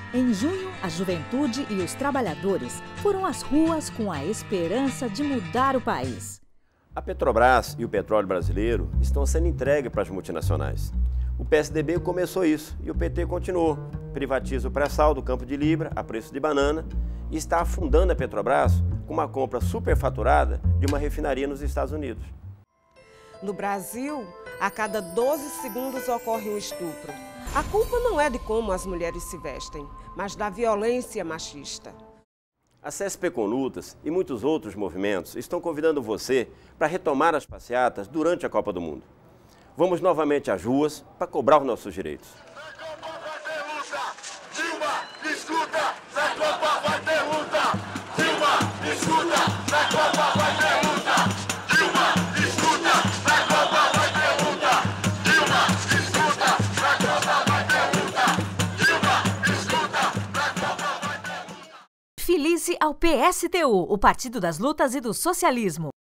Em junho, a juventude e os trabalhadores foram às ruas com a esperança de mudar o país. A Petrobras e o petróleo brasileiro estão sendo entregues para as multinacionais. O PSDB começou isso e o PT continuou. Privatiza o pré-sal do Campo de Libra a preço de banana e está afundando a Petrobras com uma compra superfaturada de uma refinaria nos Estados Unidos. No Brasil, a cada 12 segundos ocorre um estupro. A culpa não é de como as mulheres se vestem, mas da violência machista. A CSP com Lutas e muitos outros movimentos estão convidando você para retomar as passeatas durante a Copa do Mundo. Vamos novamente às ruas para cobrar os nossos direitos. Filize ao PSTU, o Partido das Lutas e do Socialismo.